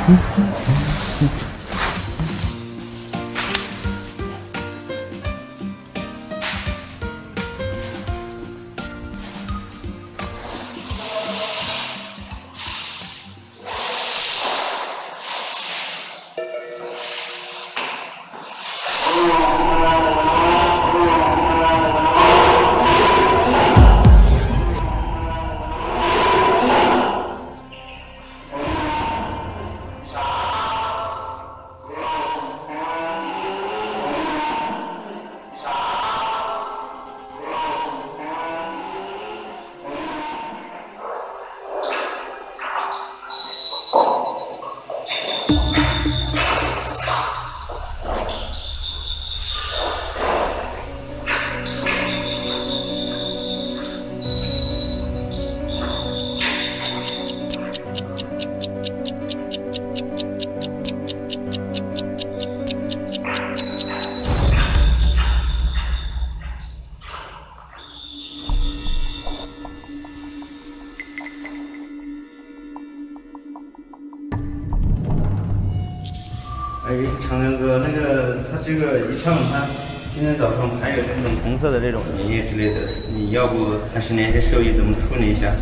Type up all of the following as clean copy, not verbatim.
哎，长亮哥，他这个一唱，他今天早上还有这种红色的这种粘液之类的，你要不还是联系兽医怎么处理一下？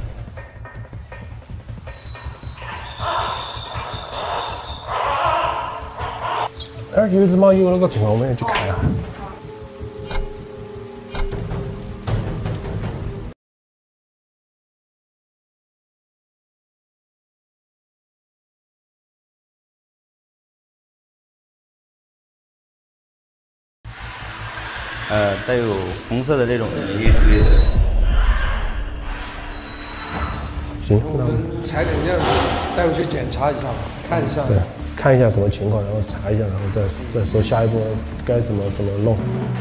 有只猫有那个情况，我们要去看啊。 带有红色的这种粘液之类的。 行， 我们采点样子带回去检查一下，看一下。 对，看一下什么情况，然后查一下，然后再说下一步该怎么弄。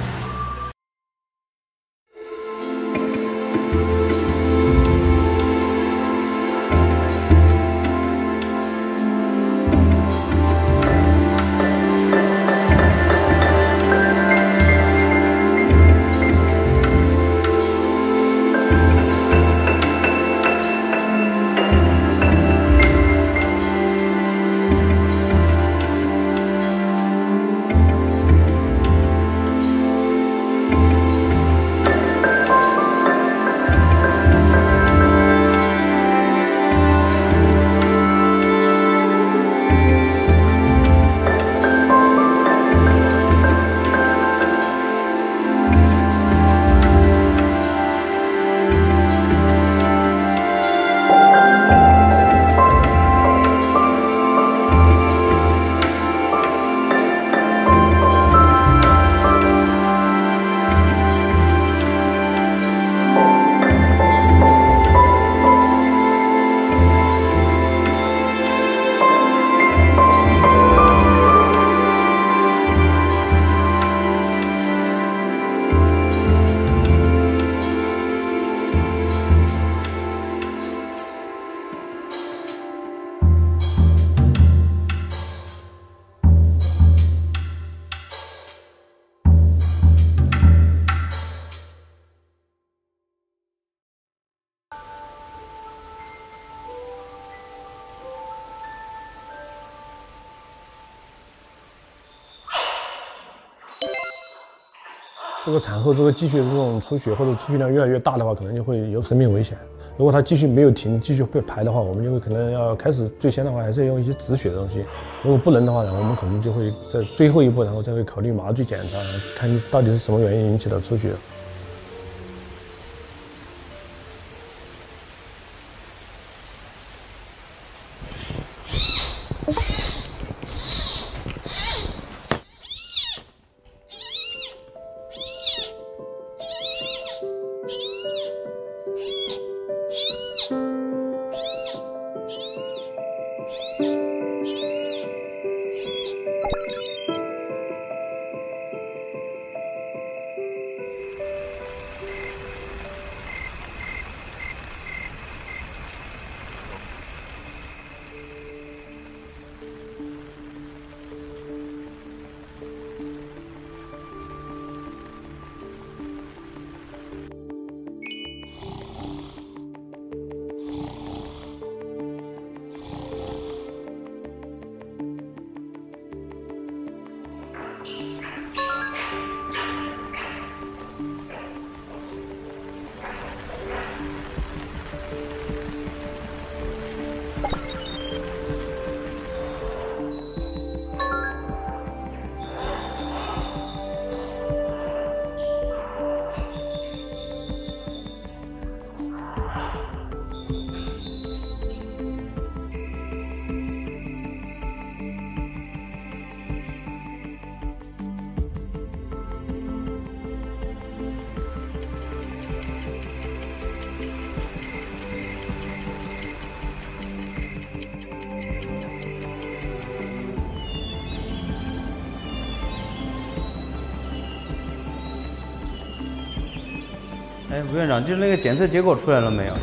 这个产后这个继续这种出血或者出血量越来越大的话，可能就会有生命危险。如果它继续没有停，继续被排的话，我们就会可能要开始最先的话还是要用一些止血的东西。如果不能的话呢，我们可能就会在最后一步，然后再会考虑麻醉检查，看到底是什么原因引起的出血。 哎，吴院长，就是那个检测结果出来了没有？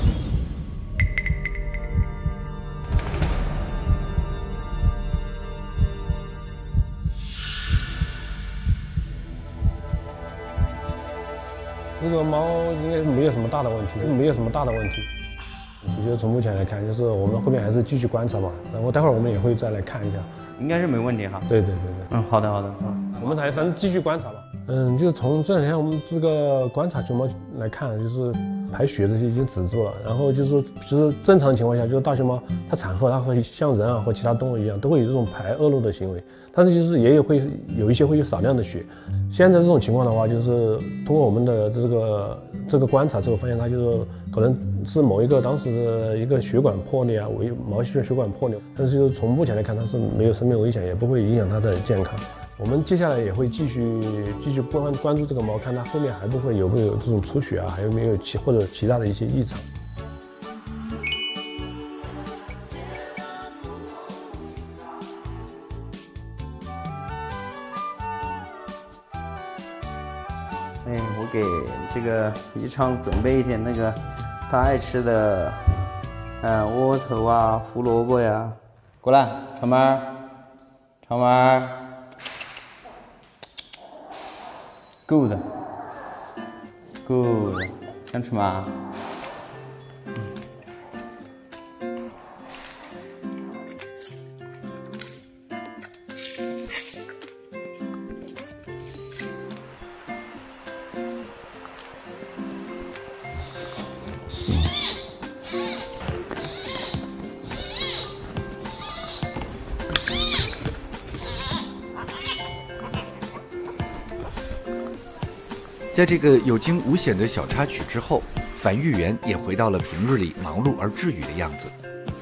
这个猫应该没有什么大的问题，没有什么大的问题。就是从目前来看，就是我们后面还是继续观察嘛，然后待会儿我们也会再来看一下， 应该是没问题哈。 对。 好的。 我们还反正继续观察吧。就是从这两天我们这个观察熊猫来看，就是排血这些已经止住了，然后就是说，就是正常情况下，就是大熊猫它产后它会像人啊或其他动物一样，都会有这种排恶露的行为，但是就是也会有一些会有少量的血。现在这种情况的话，就是通过我们的这个观察之后，发现它就是可能是某一个当时的一个血管破裂啊，毛细血管破裂，但是就是从目前来看，它是没有生命危险，也不会影响它的健康。我们接下来也会继续关注这个猫，看它后面还会有没有这种出血啊，还有没有或者其他的一些异常。 哎，我给这个宜昌准备一点那个他爱吃的，窝头啊、胡萝卜呀。过来，长毛儿，good，想吃吗？ 在这个有惊无险的小插曲之后，樊玉媛也回到了平日里忙碌而治愈的样子。